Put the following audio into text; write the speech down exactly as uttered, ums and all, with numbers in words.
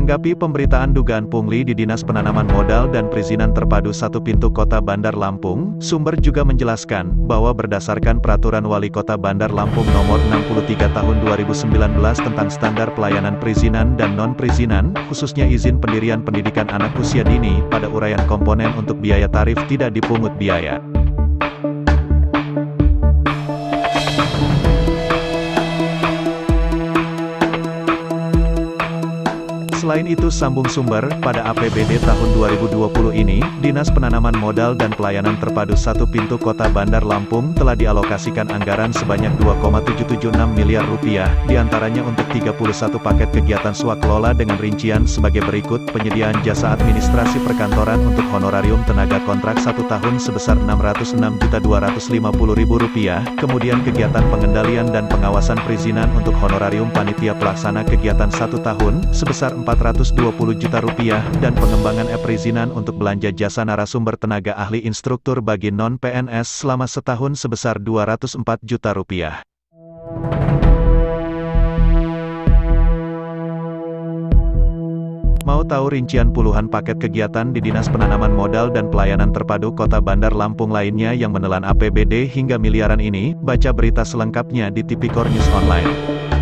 Menanggapi pemberitaan dugaan pungli di Dinas Penanaman Modal dan Perizinan Terpadu Satu Pintu Kota Bandar Lampung, sumber juga menjelaskan bahwa berdasarkan Peraturan Wali Kota Bandar Lampung Nomor enam puluh tiga Tahun dua ribu sembilan belas tentang Standar Pelayanan Perizinan dan Non-Perizinan, khususnya izin pendirian pendidikan anak usia dini, pada uraian komponen untuk biaya tarif tidak dipungut biaya. Selain itu, sambung sumber, pada A P B D tahun dua ribu dua puluh ini, Dinas Penanaman Modal dan Pelayanan Terpadu Satu Pintu Kota Bandar Lampung telah dialokasikan anggaran sebanyak dua koma tujuh tujuh enam miliar rupiah, diantaranya untuk tiga puluh satu paket kegiatan swakelola dengan rincian sebagai berikut: penyediaan jasa administrasi perkantoran untuk honorarium tenaga kontrak satu tahun sebesar enam ratus enam juta dua ratus lima puluh ribu rupiah, kemudian kegiatan pengendalian dan pengawasan perizinan untuk honorarium panitia pelaksana kegiatan satu tahun sebesar empat ratus dua puluh juta rupiah, dan pengembangan e-perizinan untuk belanja jasa narasumber tenaga ahli instruktur bagi non-P N S selama setahun sebesar dua ratus empat juta rupiah. Mau tahu rincian puluhan paket kegiatan di Dinas Penanaman Modal dan Pelayanan Terpadu Kota Bandar Lampung lainnya yang menelan A P B D hingga miliaran ini? Baca berita selengkapnya di Tipikor News Online.